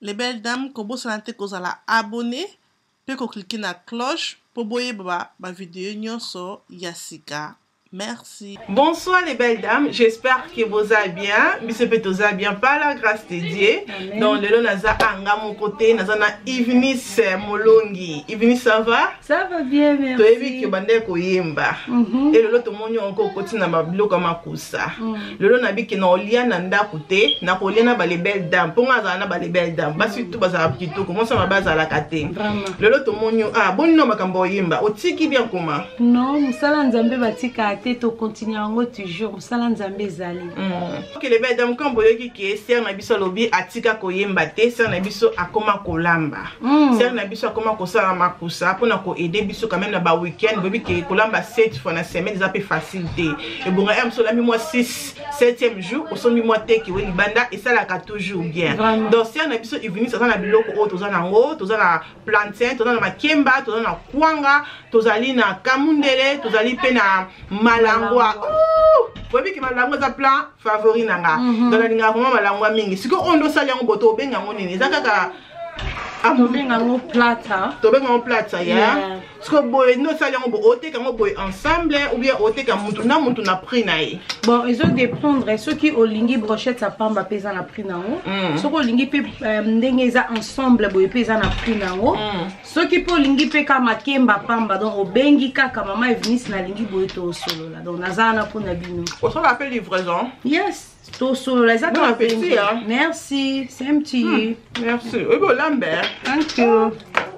les belles dames, comme vous savez, vous allez abonner, puis vous cliquez sur la cloche pour voir ma vidéo sur Yassika. Merci. Bonsoir les belles dames, j'espère que vous allez bien. Monsieur Petoza allez bien par la grâce de Dieu. Donc le naza anga mon côté, naza na Ivnis Molongi. Ivnis ça va? Ça va bien, merci. Tu as vu que bande ko yemba. Et le lot monyo encore côté na bablo comme akusa. Le lot na bi que na olia na nda côté, na ko na ba les belles dames. Pour naza na ba les belles dames. Ba surtout ba za petit comment ça va baza la kate. Le lot monyo ah bon no makambo yemba. Otiki bien comment? Non, musala nzambe batika to continuer en toujours musala nzambe zali. OK les belles dames quand boyoki ki ser na biso lobi atika koyemba te, ser na biso akoma kolamba. Ser na biso akoma kosala makusa pona ko aider biso quand même na ba week-end bobi ki kolamba 7 fois na semaine ça peut facilité. Et bon am so la mi mois 6 7e jour au son mi mois te ki we libanda et ça la ka toujours bien. Donc ser na biso evini ça na biloko o toza na ngo, toza na plantain, toza na makemba, toza na kwanga, tozali na kamundele, tozali pe na malangwa. Bobi ki malangwa za plan favori nanga. Dans la linga vraiment malangwa mingi. Siko ondo sali yango boto benga ngo nini. Zakaka benga ngo plata. To benga ngo plata ya. Siko boy no sali yango bo ote kango boy ensemble ou bien ote ka muntu na prix na ye. Bon, ils ont dépendre ceux qui olingi brochette sa pamba pesa na prix nango. Ceux qui olingi pe ndenge za ensemble boy pesa na prix nango. Ceux qui po olingi pe ka makemba pamba donc obengi kaka mama Eunice na lingi boy to solo là. Donc nazana pour na bino. On s'en appelle livraison. Yes. Tout solo là, ça bon appétit, hein? Merci, c'est un petit. Merci. Oui, bon, Lambert. Thank you.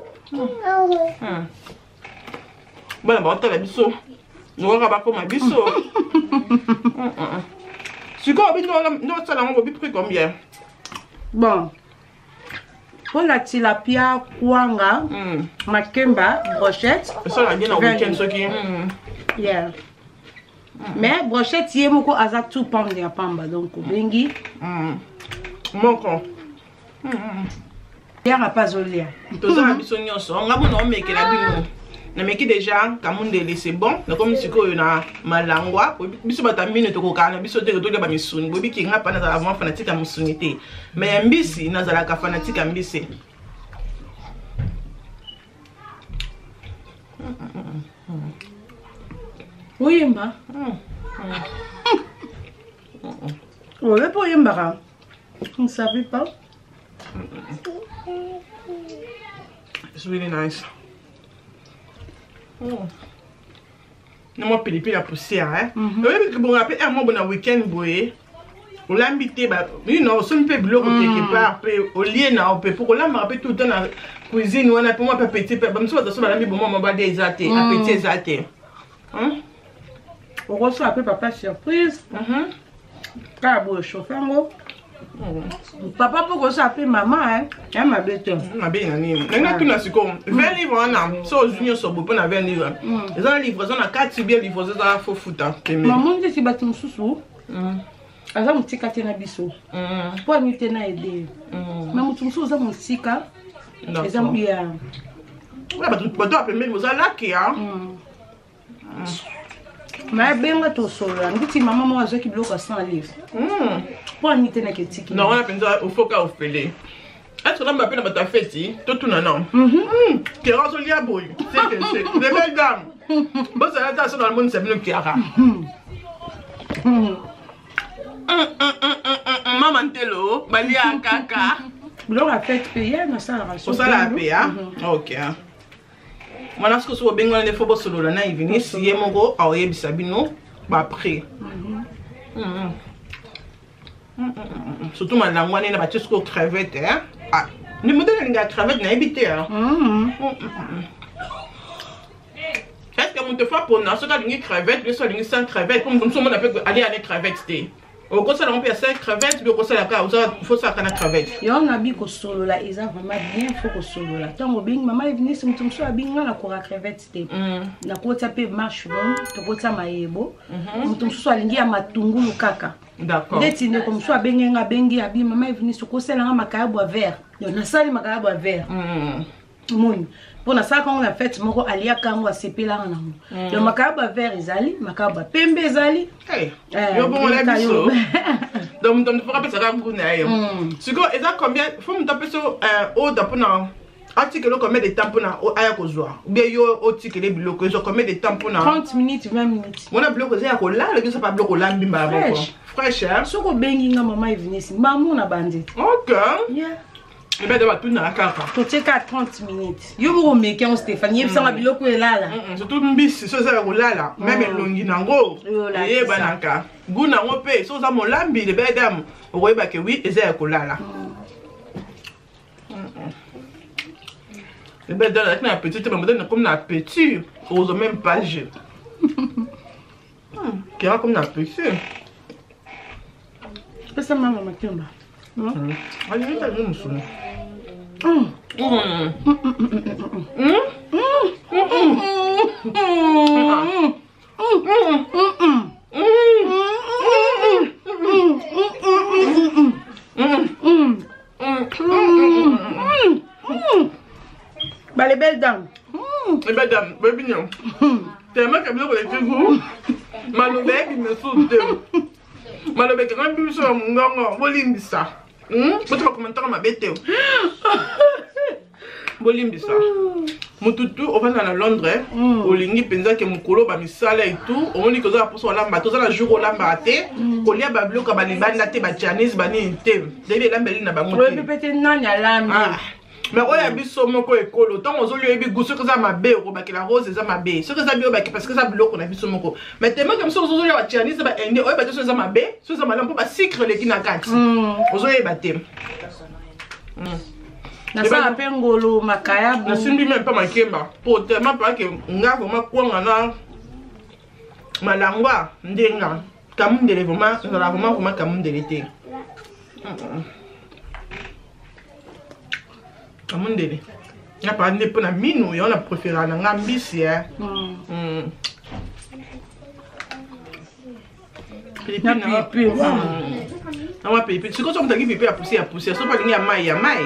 Bon, on va biso. On va pas pour ma biso. Si quoi, nous salon on prix combien? Bon. Pour la tilapia kwanga, makemba, brochette. Ça on a bien au week-end ce qui. Yeah. Mais brochette yé moko aza tout pamba ya pamba donc bengi. Moko. Ya pas zolia. Toza na biso nyonso. On ngamo na meke la bino. Na meki déjà kamundele c'est bon. Na comme siko na malangwa, biso batamine to kokana biso te to ba misuni. Bobi ki ngapa na za vraiment fanatique ya musuni te. Mais mbisi na za la ka fanatique ya mbisi. Oui, Mba. On veut pas Yemba. On ne savait pas. It's really nice. Non, moi, pili la poussière, hein. Oui, bon, après, un bon week-end, boy. On l'a invité, bah, you know, si on peut bloquer quelque part, au lieu, on peut, pour qu'on l'a rappelé tout le temps dans la cuisine, on a pour moi, petit, comme ça, on a mis bon, on va des athées, appétit athées. On reçoit un peu papa surprise. Car bon, chauffeur, papa pour ça appeler maman, hein. Elle m'a bête. Ma belle, on a tout là, c'est comme 20 livres, on a, ça aux unions sur beaucoup, on a 20 livres. Ils ont la livraison, on a 4 bien livrés, ça faut foutre. Maman, je suis bâti mon sous-sous. Aza mutika tena biso. Pour nous tena aider. Mais mutumso za musika. Eza mbia. Ouais, bah toi après même vous allez là Mais benga to solo. Nditi maman moi azoki bloka 100 livres. Pour nous tena ketiki. Non, on a pensé au foka au pelé. Est-ce que là m'a peine ta fête tout tout non. Qui rasoli à boy. C'est les belles dames. Bon ça là dans le monde c'est venu qui a. Maman telo, balia kaka. L'on a fait payer, mais ça a ça la paye, ok. Voilà ce que soit bien les fois solo là, il vient si y mon go, ah oui, bisabino, bah après. Surtout madame, on est là, tu sais crevette, hein. Ah, ne me donne une crevette, n'a habité, hein. Est-ce que mon te fait pour nous, ce cas d'une crevette, le sol d'une sans crevette, comme nous sommes aller à les crevettes, au conseil on peut 5 crevettes, le conseil il faut ça kana crevette. Et on a bien que solo là, ils ont vraiment bien faut que solo là. Tant que bien maman est venue sur mon so bien na ko crevette té. Na ko taper mushroom, to ko ta maebo. Mon so alingi ya matungulu kaka. D'accord. Ndeti ne comme so benga bengi abi maman est venue sur ko sela nga makayabo vert. Yo na sali makayabo vert. Mon pour na ça quand on a fait moko alia kango a sepela na. Le makayabo vert ezali, makayabo pembe ezali. Yo bon la biso. Donc donc tu feras pas ça goût na yo c'est quoi et ça combien faut me taper sur au dapona article combien de temps pour na aya kozwa ou bien yo article les blocs so combien de temps pour na 30 minutes 20 minutes on a bloc ça ko là le ça pas bloc là bimba bon fraîche hein soko bengi nga mama Eunice maman na bandi OK yeah et ben d'abord tout na la carte to check 30 minutes yo mo meke on Stéphanie yebisa nga biloko elala surtout mbisi so ça ko là même longi nango et banaka guna ngo pe so za mo lambi le bedam o koyeba ke oui eza ko là le bedam avec na petit mais modèle comme na petit aux même page qui a comme na petit pesa mama makimba allez ça je me souviens Bah les belles dames. Les belles dames, baby non. Tellement que vous avez goût. Malobé qui me saute. Malobé qui quand même sur mon gong, bolimbisa. Vous tu vas commenter ma bête. Bolimbisa. Mututu on va dans Londres, au lingi penza que mukolo ba misala et tout, on dit que ça pour la bateau ça la jour la maté, kolia ba bloka ba libanda te ba Chinese ba ni te. Debe la mbeli na ba moto. Oui, peut-être nanya lami. Mais on a biso moko ekolo tant on lui ebi gusu que ça mabe ko ba la rose ça mabe. Ce que ça bio ba parce que ça bloque on a biso moko. Mais tellement comme ça on ba Chinese ba ende, on ba biso ça mabe, so ça malam pour ba secret les kina kati. On zo ba tem. Na ça pengolo makaya na simbi même pas makemba pour tellement pas que nga vraiment kwanga na malangwa ndenga kamundele vraiment na vraiment kamundele te kamundele na pas ne pour na minu yo na préférer na ngambisi hein pipi na wa pipi c'est comme ça on t'a dit pipi à pousser so pas lingi ya mai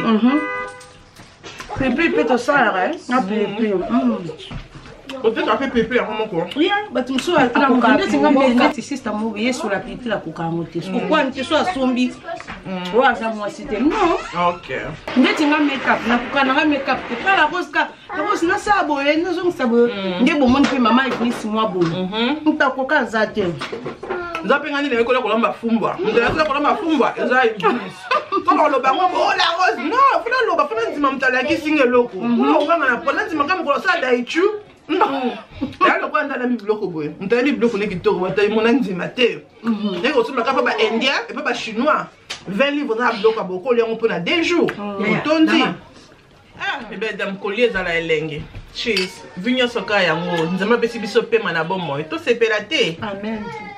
Pepe peut ça hein na pepe peut-être a fait pepe à moment quoi oui batum so ala mo kande singa mbele sister mo yeso la pepe la kukangote pourquoi nti so asombi wa za mo cité non OK ndeti nga makeup na kukana nga makeup te pas la rose na sabo no zo sabo ndebo mon pe mama Eunice moi bo ntakoka za te nzapenga ni le kola kolamba fumbwa ndela kolamba fumbwa eza Eunice kama lo bango bo la rose non funa lo ba funa nzima mtala kisinge loko ko nganga na pona nzima kama ko sa daichu non ya lo kwanda na bibloko boye mtala bibloko ne kitoko bata mona nzima te neko suma kapa ba indien et pas ba chinois 20 livres na bibloko aboko liango pona 2 jours tondi et ben dam collier za la elenge cheese vinyo soka yango nzama besi biso pema na bomo to sepela te amen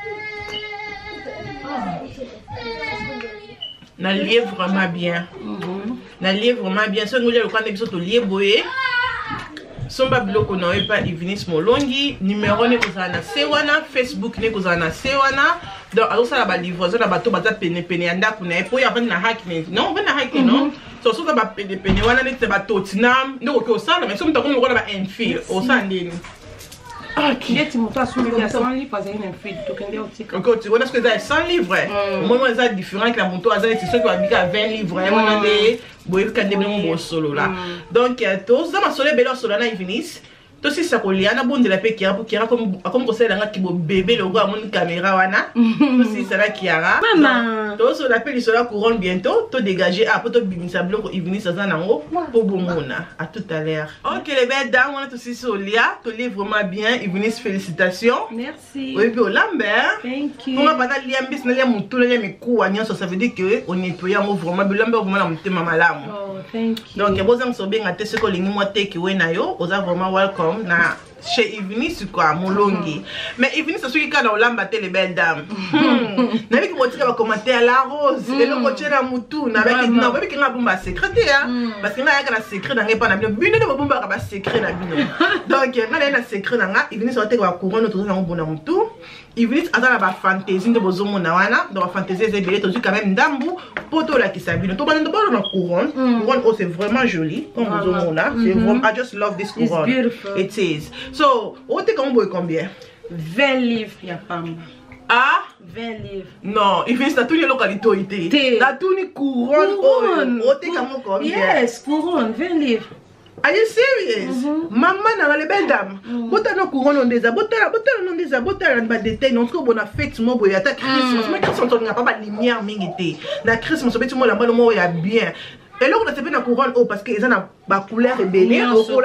na lié vraiment bien na lié vraiment bien so ngoli le kwanda biso to lié boye somba biloko na pas Eunice Molongi numéro ne kozana na sewana Facebook ne kozana na sewana donc alors ça la ba livraison na bato baza pene ya ndako na po ya vandi na hack non vandi na hack non so so ba pene wana ne te bato tinam ndoko ko sala mais so mutako ngoko na ba infil o sandini Ndeti moto asumi ya 100 livres parce qu'il y a une fille to kende otika. OK, tu vois ce que ça 100 livres. Moi moi ça différent que la moto ça c'est ceux qui va biga 20 livres. On a des boy kande bon solo là. Donc to ça ma solo belo solo na Eunice. To si ça kolia na bonde la pe kiara pour kiara comme conseil nga ki bo bébé le gars mon caméra wana. To si ça la kiara. Maman. To so la pe sera couronne bientôt, to dégager après to bimisa bloko Eunice ça nango pour bomona. À tout à l'heure. OK les belles dames, on est aussi sur Lia, to lit vraiment bien. Eunice félicitations. Merci. Oui puis au Lambert. Thank you. On va pas lia mbis na lia mutu na lia miku anya ça veut dire que on nettoie vraiment Lambert vraiment na mutema malamu. Oh, thank you. Donc boza msobenga te seko lingi mo te ki we na yo, oza vraiment welcome na chez Eunice quoi Molongi. Mais Eunice c'est celui qui a olamba te les belles dames. Na biki motika ba commentaire la rose, et le coach na mutu na biki na biki nga bomba secrétaire parce que na yaka na secret na ngepa na bino bino de bomba ka secret na bino. Donc na na secret na nga Eunice ote ba couronne to na mbona mutu. Eunice azala ba fantaisie de bozomo na wana, donc fantaisie c'est belé to quand même ndambu poto la kisabino. To ba ndo ba na couronne. Couronne oh c'est vraiment joli. Comme bozomo là, c'est vraiment I just love this couronne. It's beautiful. It is. So, on te combien? 20 livres ya pamba. Ah, 20 livres. Non, il fait ça tout le localité. La tout ni couronne. Yes, couronne, 20 livres. Are you serious? Maman na les belles dames. Botano couronne on des abotala, botala des abotala ba détail non ko bona fête mo boya ta Christmas. Mais quand on n'a pas de lumière mingité. La Christmas so beti mo la mo ya bien. Et là on a fait la couronne parce que ils ont ba couleur ébélée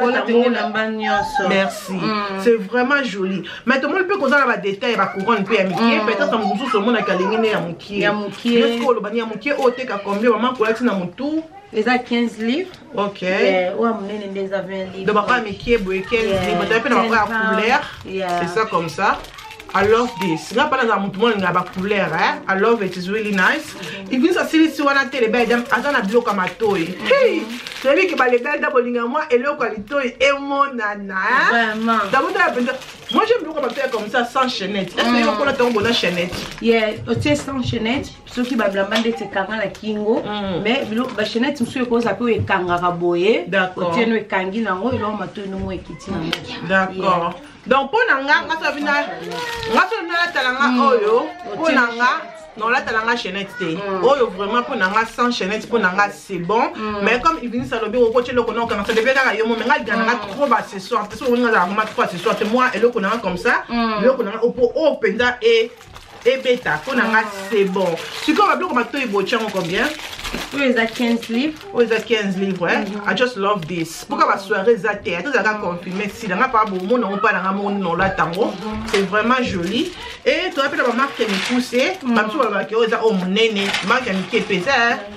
merci. C'est vraiment joli. Mais tout le monde peut causer la détail ba couronne peut amiquer peut-être en musu so mo na kalingine ya mukie. Ya mukie. Est-ce que le bani ya mukie o te ka combien maman collecte na mutu? Les a 15 livres. Ok. Ouais, on les a 20 livres. Donc, papa, mais qui est 15 livres. Tu as fait la couleur. C'est ça comme ça. I love this. Nga pas dans un mouvement nga ba couleur hein. I love it. It's really nice. Il vient ça si wana télé belle dame azana bloc comme atoy. Hey, c'est lui qui ba les belles dame bolinga moi et le qualité et mon nana. Vraiment. D'abord moi j'aime bloc comme ça sans chaînette. Est-ce que on a ton bonne chaînette? Yeah, tu sans chaînette, ceux qui ba blamba de te kanga la kingo, mais ba chaînette monsieur ko ça peut ekanga ka boye. D'accord. Tu no ekangi nango ilo mato no mo ekiti nango. D'accord. Donc pour nanga ngasa bina ngasa talanga oyo pour nanga non là talanga chaînette oyo vraiment pour nanga sans chaînette pour nanga c'est bon mais comme il vient ça le bureau coach le kono quand ça devait ka yo mo menga gana trop bas ce soir parce que on a vraiment trop ce soir moi et le kono comme ça le kono au penda et bêta pour nanga c'est bon tu comme bloc comme toi bocha combien? Oui, ils ont 15 livres. Oui, ils ont 15 livres. I just love this. Pourquoi la soirée zaté? Tout ça confirmé. Si dans pas bon monde, on pas dans monde non là tango. C'est vraiment joli. Et tu as fait la marque qui est poussée. Même si on va que oh mon néné, marque qui est pesée.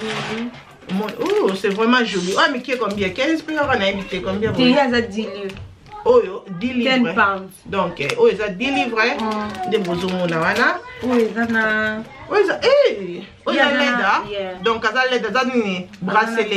Oh, c'est vraiment joli. Oh, mais qui est combien? 15 on a invité combien? Il y a 10 livres. Oh, 10 livres. 10 pounds. Donc, oh, ils ont 10 livres. De bozo mona wana. Oui, ils ont oui, ça, hey, il y a l'aide. Donc, ça l'aide, ça ni bracelet.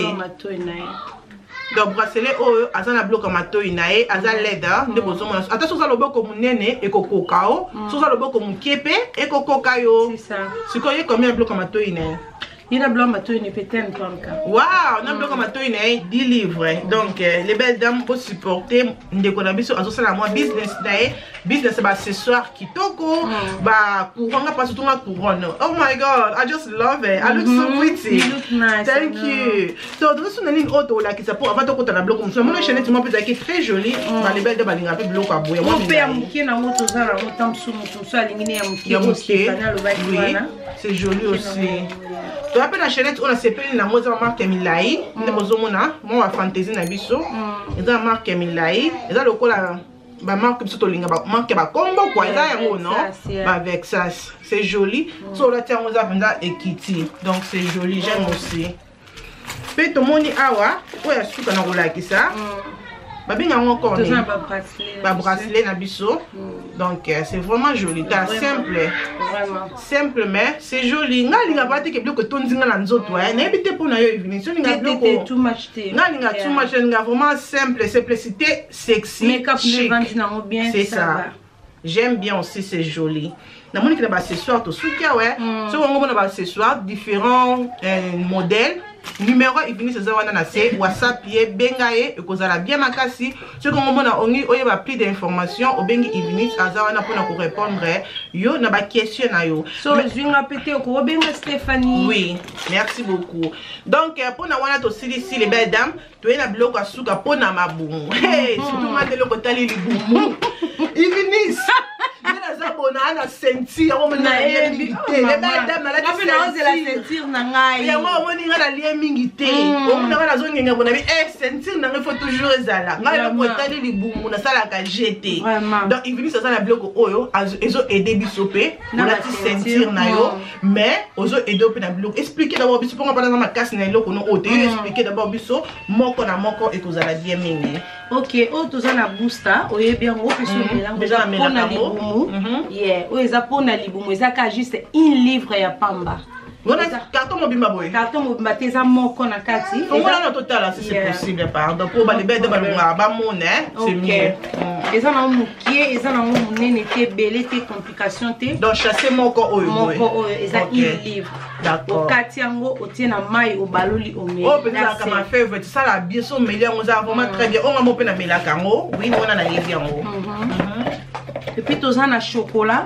Donc, bracelet, oh, ça na bloc comme ato inae, ça l'aide. De bozo mona. Attention, ça le bloc comme nene et coco cao. Ça le bloc comme kepe et coco caillou. C'est ça. C'est quoi, il y a combien de blocs comme ato inae? Il y a blanc mato une pétane comme ça. Waouh, on a bloc comme ato inae 10 livres. Donc, les belles dames pour supporter des conabiso à ça la moi business d'ailleurs. Business bah accessoire qui toko bah couronne pas surtout ma couronne. Oh my god, I just love it. I look so pretty. You look nice. Thank you. So dans une ligne auto là qui ça pour avant de côté la bloc comme ça. Mon chaînette moi peut être très jolie. Bah les belles dames balinga peu bloc à boyer. Mon père mukie na moto za la motam sous moto so aliminer ya mukie. Oui. C'est joli aussi. Tu as la chaînette on a sepelé la moza marque Milai. Ne bozomona moi fantasy na biso. Eza marque Milai. Eza le cola ba marque surtout linga ba marque ba combo quoi ça yango non ba avec ça c'est joli so là tiens on a venda ekiti donc c'est joli j'aime aussi pe to moni awa oya suka na rolaki ça ba binga encore ba bracelet na biso donc c'est vraiment joli ta simple simple mais c'est joli nga linga ba te ke bloc to ndinga na nzoto na ebite pour na yo evini so linga bloc too much nga linga too much linga vraiment simple simplicité sexy make-up bien c'est ça j'aime bien aussi c'est joli na moni que ba accessoires to sukia ouais so on a ba accessoires différents modèles numéro ibini c'est ça wana na c'est WhatsApp ye bengaye ekozala bien makasi ce qu'on mona ongi oyeba plus d'informations obengi ibini azawana pour na répondre yo na ba question na yo so zwinga pété ko benga Stéphanie. Oui, merci beaucoup. Donc pour na wana to sili les belles dames to na biloko asuka pour na mabumu hey surtout matelo ko tali libumu ibini ça bonne na ceinture on na les belles dames na la ceinture na ngai ya moi on na la mingité on na la zone nga bona bi ceinture na faut toujours ezala nga ko tali libumu na sala ka jeter donc il vient ça na bloc oyo ezo aider bisope on a ti ceinture na yo mais ozo aider pe na bloc expliquer d'abord biso pour pas dans ma casse na eloko no ote expliquer d'abord biso moko na moko ekozala bien mingi. OK o toza na booster oye bien o peso melango déjà na libumu yeah o eza pona libumu eza ka juste 1 livre ya pamba. Voilà, carton mobimba boy. Carton mobimba teza moko na kati. On va dans total si c'est possible pardon pour les belles de balonga ba monnaie, c'est mieux. Eza na mukie, eza na munene te belé te complication te. Donc chasser moko oyo. Moko oyo eza 1 livre. D'accord. Kati yango otie na mai o baloli o me. Oh peut-être comme favorite ça la bien so meilleur on a vraiment très bien. On va mope na melaka ngo. Oui, on a na yebi yango. Et puis toza na chocolat.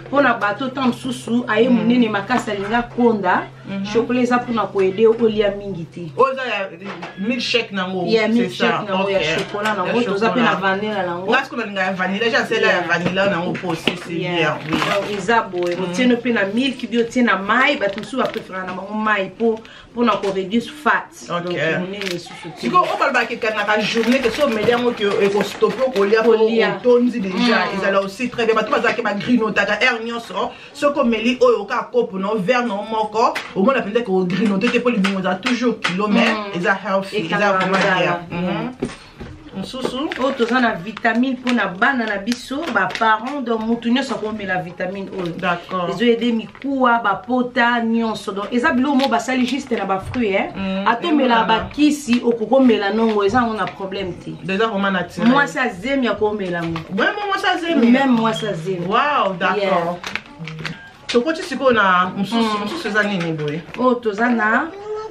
pona bato tam susu aye munene makasa linga konda chocolat eza pona ko aider olia mingi te oza ya milkshake nango ya milkshake nango ya chocolat nango toza pe na vanilla nango parce que na linga vanilla ja celle ya vanilla nango aussi c'est bien oui eza boye otieno pe na milk bio tiena mai bato susu ba préférer na bango mai pona ko reduce fat donc munene susu siko o balba ke kana ka journée que so mediango que eko stopper ko lia ko tonzi déjà ezala aussi très bien bato bazaki ba grignoter air nyonso soko meli oyo ka kopo no verre no moko au moins la peut-être que grignoter te pour les bons toujours kilomètres et ça healthy ça vraiment bien Sousou. Oh, tu as la vitamine pour la banane biso, ba parents donc mutu nyonso ko met la vitamine O. D'accord. Ils ont aidé mikuwa ba pota nyonso donc eza bilo mo ba sali juste na ba fruits hein. Ato mela ba kisi okoko mela nongo eza on a problème ti. Déjà vraiment naturel. Moi ça zemi ya ko mela mo. Même moi ça zemi. Même moi ça zemi. Wow, d'accord. To ko ti siko na mususu eza nini boy? Oh, to na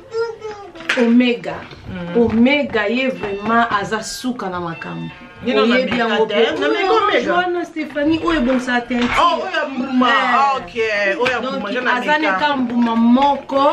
Omega. Omega ye vraiment aza suka na makambo. Nino na Omega. Na Stéphanie oyo bon sa tente. Oh, oya mbuma. OK. Oya mbuma je na Aza ne ka mbuma moko.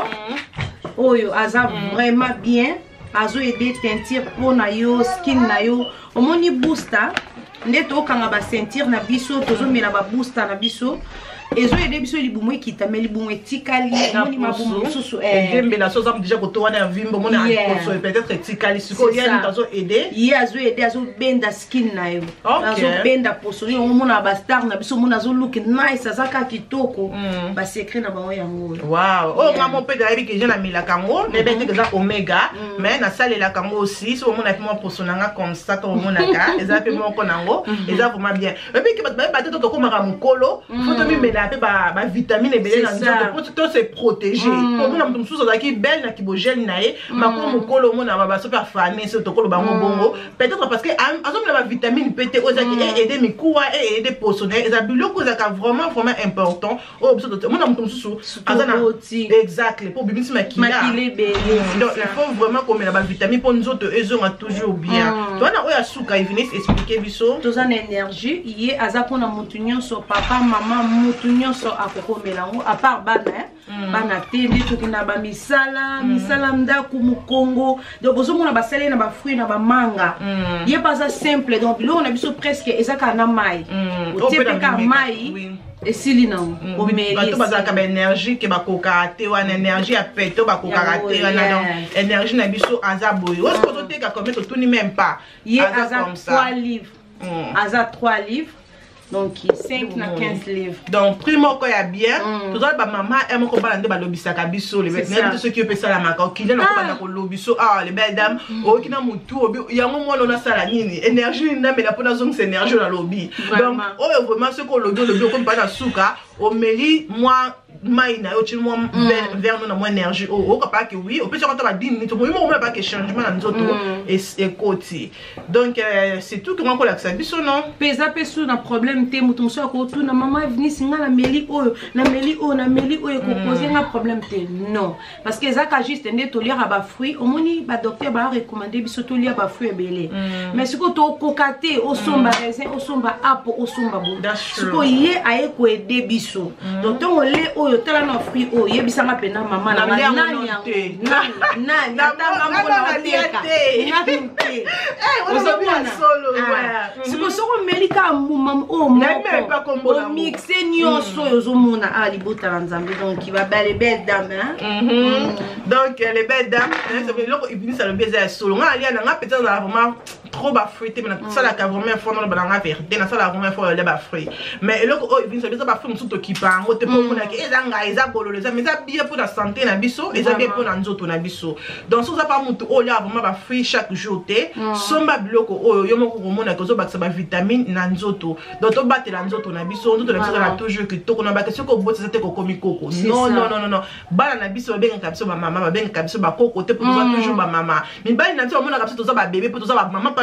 Oyo aza vraiment bien. Azo aider teinture pona yo skin na yo. Omoni booster. Ndeto kanga ba sentir na biso tozo mela ba booster na biso. Ezo aider biso libumu ekita mais libumu etikali moni mabumu susu dembe la chose déjà ko to wana vimbo mona ko peut-être etikali siko ya ntazo aider ye azo aider azo benda skin na yo azo benda posoni on mona ba star na biso mona azo look nice azaka kitoko ba secret na bango yango wow oh ngamo pe da que je na mila kango mais ben que ça omega mais na sale la kango aussi so mona pe mo posonanga comme ça to mona ka eza pe mo ko nango eza vraiment bien et puis que ba to to ko mara mukolo faut to mi la ba vitamine ebele na nzoto pour tout se protéger pour mona mutu mususu azaki belle na kibogène na ye makolo mukolo mona ba super fané so tokolo bango bongo peut-être parce que azomela ba vitamine pété ozaki aider mikuwa et aider posonner eza biloko zaka vraiment important oh mona mutu mususu azana exactly pour bimisi makila donc il faut vraiment qu'on mette la vitamine pour nzoto ezonga toujours bien tona oya suka ivinisi expliquer biso tozana énergie ye aza pona mutu nyonso papa mama mutu nyonso akoko melango à part bana bana te nde tokenda ba misala ndaku mukongo donc ozomona basale na ba fruits na ba manga ye pas simple donc bilo on a biso presque ezaka na mai otepeka mai esili na omeli bato bazaka ba énergie ke bakoka te wana énergie ya peto bakoka te wana donc énergie na biso aza boye oso toteka comme to tuni même pas ye aza 3 livres aza 3 livres donc 5 na 15 livres donc primo ko ya bien tout ça ba maman et mon copain ndé ba lobisaka biso les même tout ce qui peut ça la maka ki na ko ba ko lobiso les belles dames o ki na mutu obi yango mo na sala nini énergie na mais la pona zone c'est énergie na lobby donc oh vraiment ce ko lobi ko ba na suka o meli moi maina yo tu moi vers nous na moins énergie o ka pas que oui au peut se ba 10 minutes moi mo pas que changement na nzoto et côté donc c'est tout comment ko la ça biso non pesa peso na problème te mutu muso ko tu na maman vini singa na meli oyo ko poser un problème te non parce que ça ka juste ndé to lire ba fruits au moni ba docteur ba recommander biso to lire ba fruits belé mais ce que to kokate au somba raisin au somba apple au somba bo ce ko yé aye ko aider biso donc on le oyo tala na fruits o yebisanga pena mama na nani nani tanga mbona teka c'est pour ça qu'on melika mumam o moko mixer nyonso yozomona ali bota nzambe donc il va belle dame donc les belles dames ça veut dire qu'ils finissent à le baiser solo nga ali na peut-être vraiment trop ba fruité mais ça la ka vraiment fond dans la vérité na ça la vraiment fond le ba fruit mais le ko ils finissent ba fruit musuto kipa ngote pour mona ke ezanga eza bololo mais ça bien pour la santé na biso eza bien pour na nzoto na biso donc ça pas mutu o ya vraiment ba fruit chaque jour te somba biloko oyo yo moko komona ko zo ba sa ba vitamine na nzoto donc to batela nzoto na biso nzoto na biso na toujours que to ko na ba question ko botisa te ko komi koko non bana na biso ba benga biso ba mama ba benga biso ba koko te pour toujours ba mama mais bana na biso mona biso to za ba bébé pour to za ba mama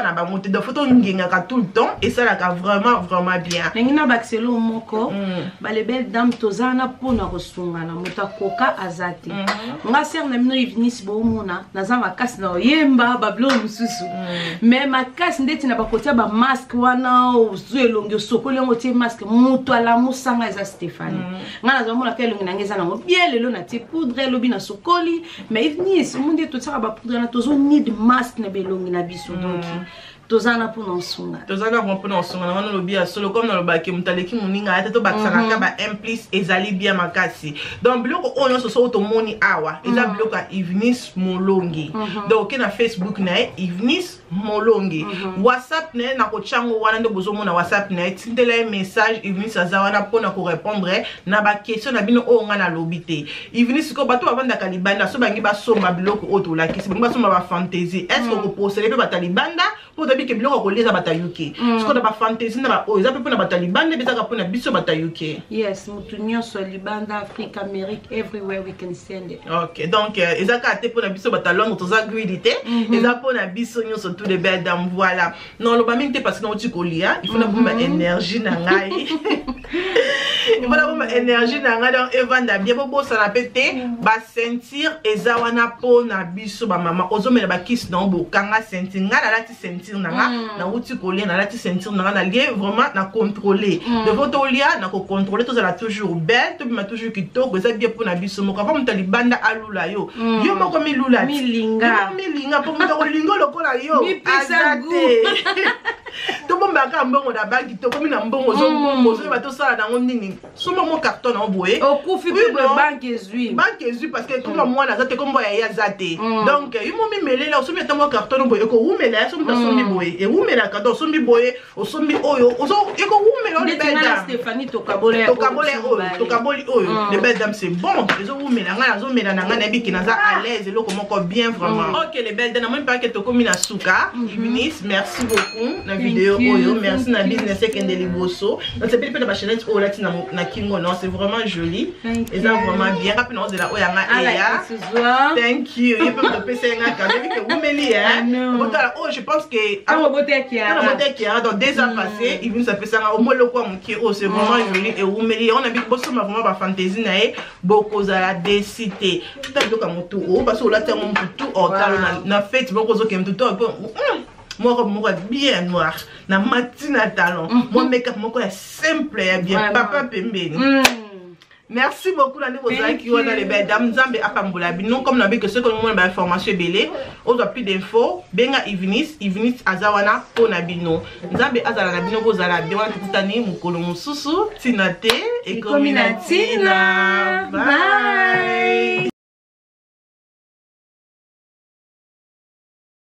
na ba moté de photo ngengaka tout le temps et ça là vraiment bien ngina baxelo moko ba les belles dames tozana pona kosungana mutakoka azati nga ser na mino Eunice bo mona naza makasi na yemba ba blo mususu mais makasi ndeti na bakotia ba masque wana ozu elongi sokoli ngo tie masque muto ala musanga eza Stéphanie nga naza mona ke elongi nangeza nango bien lelo na tie poudre lobi na sokoli mais Eunice mundi to tsaka ba poudre na tozo need masque na belongi na biso donc tozana pour non sunga tozana pour non sunga na no lobia solo comme na lobaki mutaleki muninga ata to bakisana ka ba implice ezali bien makasi donc biloko onyo so to moni awa eza biloko Eunice Molongi donc na Facebook na Eunice Molongi WhatsApp na ko chango wana ndo bozo mona WhatsApp na tindela message Eunice azawana pona ko répondre na ba question na bino o nga na lobité Eunice ko bato bavanda kalibanda so bangi ba soma biloko oto la kisi ba soma ba fantasy est-ce que ko poser pe ba talibanda pour que biloko ko leza bata UK ce qu'on a ba fantasy na ba o eza pe pona ba talibanda bezaka pona biso bata UK yes mutu nyonso libanda Afrique Amérique everywhere we can send it OK donc ezaka te pona biso bata Londres toza gridité eza pona biso nyonso tous les belles dames voilà non lo ba mingi parce que na uti kolia il faut na bomba énergie na ngai il faut na bomba énergie na ngai donc evanda bien bo ça na pété ba sentir eza wana pona biso ba mama ozomela ba kiss na bo kanga sentir ngala lati sentir na na uti kolia na lati sentir na lié vraiment na contrôler de votre lia na ko contrôler tout ça toujours belle tout ma toujours kitoko eza bien pona biso moko comme talibanda alula yo yo moko mi lula milinga pour me ko lingo lokola yo azate to bomba ka mbongo da banki to komi na mbongo zo mbongo zo bato sala na nini soma mo carton na boye okufi pe banque ezui parce que comme moi na zate comme ya zate donc yo mo mi melela osomi atango carton boye ko umela so mta sombi boye e umela ka do sombi boye osombi oyo ozo e ko umela le belle dame Stéphanie to kabole oyo le belle dame c'est bon ezo umela nga zo mela na nga na biki na za à l'aise lo komoko bien vraiment OK les belles dames même pas que to komi na suka Eunice merci beaucoup na vidéo oyo merci na business ekende liboso donc c'est peut-être ba chaîne o lati na kingo non c'est vraiment joli et ça vraiment bien rapide on zela oya nga eya thank you il peut me passer nga ka que vous meli oh je pense que donc déjà passé il vient ça fait ça au moins le quoi qui oh c'est vraiment joli et vous meli on a bien bosso vraiment ba fantaisie na beaucoup za la décité tout à comme tout oh parce que là t'as mon tout oh na fête beaucoup zo kem tout moi bien noir na matina talon moi make-up moko ya simple ya bien papa pembeni merci beaucoup la niveau qui ont dans les belles dames Nzambe apambola bino comme na que ceux qui ont ba information belé on a plus d'infos benga Eunice azawana pona bino Nzambe azala na bino bozala bien wana tutani mukolo mususu tinate et kominatina bye